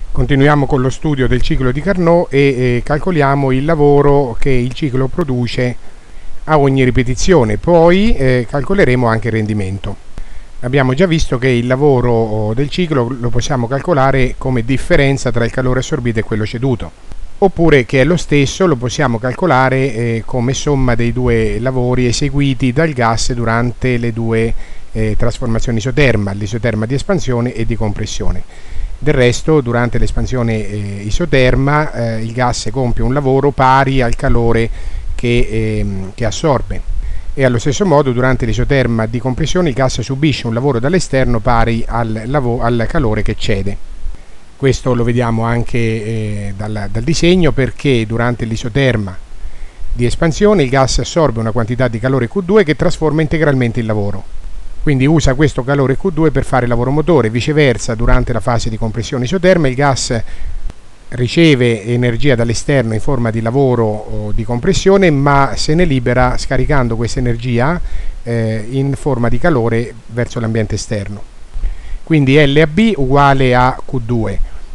Continuiamo con lo studio del ciclo di Carnot e calcoliamo il lavoro che il ciclo produce a ogni ripetizione, poi calcoleremo anche il rendimento. Abbiamo già visto che il lavoro del ciclo lo possiamo calcolare come differenza tra il calore assorbito e quello ceduto, oppure che è lo stesso lo possiamo calcolare come somma dei due lavori eseguiti dal gas durante le due trasformazioni isoterma, l'isoterma di espansione e di compressione. Del resto, durante l'espansione isoterma il gas compie un lavoro pari al calore che assorbe, e allo stesso modo durante l'isoterma di compressione il gas subisce un lavoro dall'esterno pari al calore che cede. Questo lo vediamo anche dal disegno, perché durante l'isoterma di espansione il gas assorbe una quantità di calore Q2 che trasforma integralmente il lavoro. Quindi usa questo calore Q2 per fare il lavoro motore. Viceversa, durante la fase di compressione isoterma il gas riceve energia dall'esterno in forma di lavoro di compressione, ma se ne libera scaricando questa energia in forma di calore verso l'ambiente esterno. Quindi LAB uguale a Q2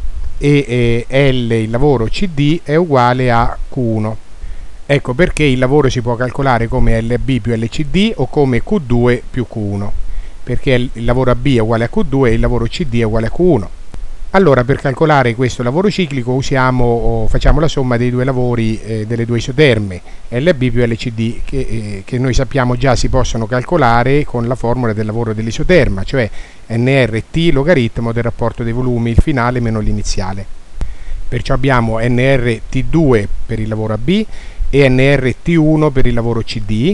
e L, il lavoro CD, è uguale a Q1. Ecco perché il lavoro si può calcolare come LB più LCD o come Q2 più Q1, perché il lavoro AB è uguale a Q2 e il lavoro CD è uguale a Q1. Allora, per calcolare questo lavoro ciclico facciamo la somma dei due lavori delle due isoterme, LB più LCD, che noi sappiamo già si possono calcolare con la formula del lavoro dell'isoterma, cioè NRT logaritmo del rapporto dei volumi, il finale meno l'iniziale. Perciò abbiamo NRT2 per il lavoro AB e NRT1 per il lavoro CD,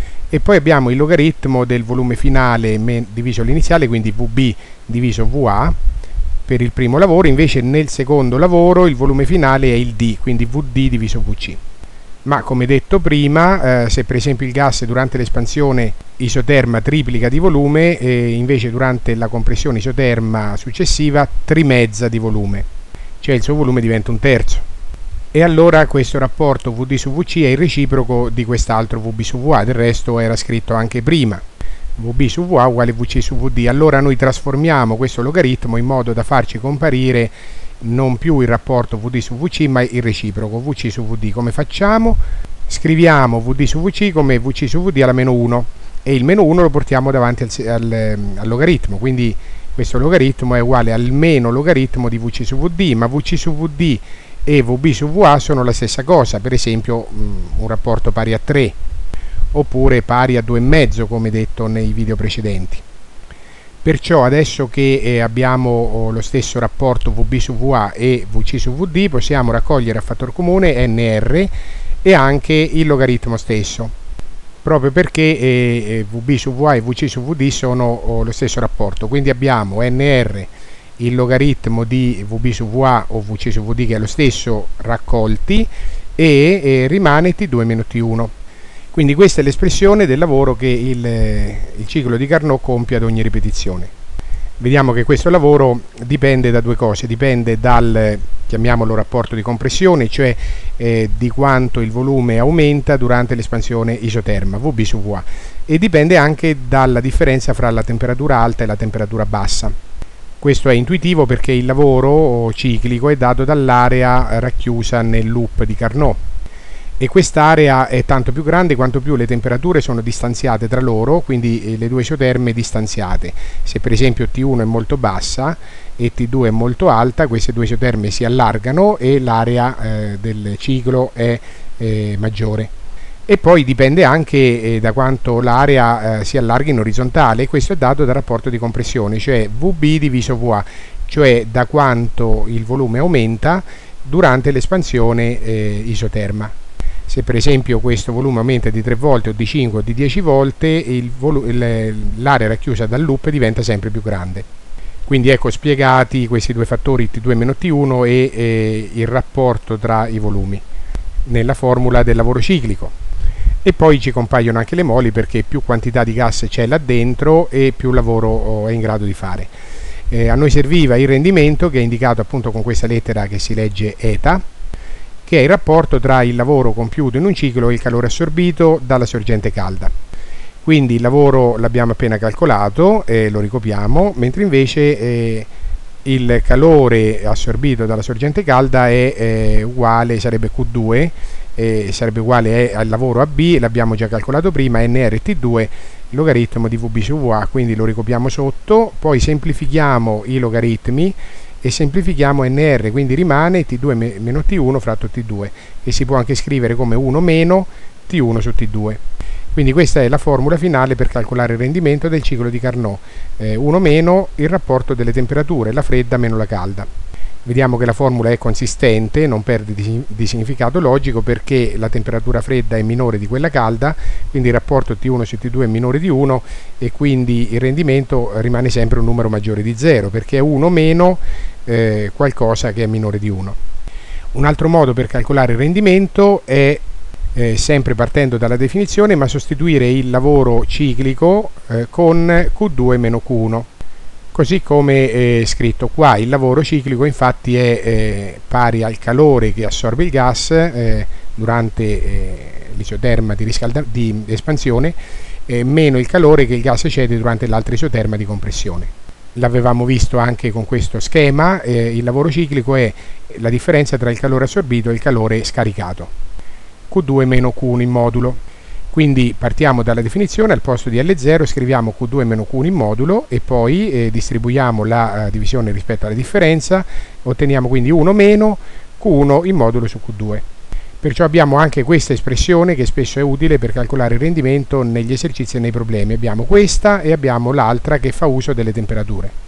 e poi abbiamo il logaritmo del volume finale diviso l'iniziale, quindi VB diviso VA per il primo lavoro. Invece nel secondo lavoro il volume finale è il D, quindi VD diviso VC. Ma come detto prima, se per esempio il gas durante l'espansione isoterma triplica di volume, invece durante la compressione isoterma successiva trimezza di volume, cioè il suo volume diventa un terzo. E allora questo rapporto VD su VC è il reciproco di quest'altro VB su VA, del resto era scritto anche prima, VB su VA uguale VC su VD. Allora noi trasformiamo questo logaritmo in modo da farci comparire non più il rapporto VD su VC, ma il reciproco VC su VD. Come facciamo? Scriviamo VD su VC come VC su VD alla meno 1, e il meno 1 lo portiamo davanti al logaritmo, quindi questo logaritmo è uguale al meno logaritmo di VC su VD, ma VC su VD e VB su VA sono la stessa cosa, per esempio un rapporto pari a 3 oppure pari a 2,5 come detto nei video precedenti. Perciò adesso che abbiamo lo stesso rapporto VB su VA e VC su VD, possiamo raccogliere a fattor comune NR e anche il logaritmo stesso, proprio perché VB su VA e VC su VD sono lo stesso rapporto. Quindi abbiamo NR, il logaritmo di VB su VA o VC su VD, che è lo stesso, raccolti, e rimane T2 meno T1. Quindi questa è l'espressione del lavoro che il ciclo di Carnot compie ad ogni ripetizione. Vediamo che questo lavoro dipende da due cose: dipende dal, chiamiamolo, rapporto di compressione, cioè di quanto il volume aumenta durante l'espansione isoterma, VB su VA, e dipende anche dalla differenza fra la temperatura alta e la temperatura bassa. Questo è intuitivo perché il lavoro ciclico è dato dall'area racchiusa nel loop di Carnot, e quest'area è tanto più grande quanto più le temperature sono distanziate tra loro, quindi le due isoterme distanziate. Se per esempio T1 è molto bassa e T2 è molto alta, queste due isoterme si allargano e l'area del ciclo è maggiore. E poi dipende anche da quanto l'area si allarga in orizzontale, e questo è dato dal rapporto di compressione, cioè VB diviso VA, cioè da quanto il volume aumenta durante l'espansione isoterma. Se per esempio questo volume aumenta di 3 volte o di 5 o di 10 volte, l'area racchiusa dal loop diventa sempre più grande. Quindi ecco spiegati questi due fattori T2 meno T1 e il rapporto tra i volumi nella formula del lavoro ciclico. E poi ci compaiono anche le moli, perché più quantità di gas c'è là dentro e più lavoro è in grado di fare. A noi serviva il rendimento, che è indicato appunto con questa lettera che si legge eta, che è il rapporto tra il lavoro compiuto in un ciclo e il calore assorbito dalla sorgente calda. Quindi il lavoro l'abbiamo appena calcolato, lo ricopiamo, mentre invece il calore assorbito dalla sorgente calda è uguale, sarebbe Q2, sarebbe uguale al lavoro AB, l'abbiamo già calcolato prima, NRT2, il logaritmo di VB su VA, quindi lo ricopiamo sotto, poi semplifichiamo i logaritmi e semplifichiamo NR, quindi rimane T2 meno T1 fratto T2, che si può anche scrivere come 1 meno T1 su T2. Quindi questa è la formula finale per calcolare il rendimento del ciclo di Carnot, 1 meno il rapporto delle temperature, la fredda meno la calda. Vediamo che la formula è consistente, non perde di significato logico perché la temperatura fredda è minore di quella calda, quindi il rapporto T1 su T2 è minore di 1 e quindi il rendimento rimane sempre un numero maggiore di 0 perché è 1 meno qualcosa che è minore di 1. Un altro modo per calcolare il rendimento è sempre partendo dalla definizione, ma sostituire il lavoro ciclico con Q2 meno Q1. Così come è scritto qua, il lavoro ciclico infatti è pari al calore che assorbe il gas durante l'isoterma di espansione meno il calore che il gas cede durante l'altra isoterma di compressione. L'avevamo visto anche con questo schema, il lavoro ciclico è la differenza tra il calore assorbito e il calore scaricato. Q2 meno Q1 in modulo. Quindi partiamo dalla definizione, al posto di L0 scriviamo Q2 meno Q1 in modulo e poi distribuiamo la divisione rispetto alla differenza, otteniamo quindi 1 meno Q1 in modulo su Q2. Perciò abbiamo anche questa espressione che spesso è utile per calcolare il rendimento negli esercizi e nei problemi. Abbiamo questa e abbiamo l'altra che fa uso delle temperature.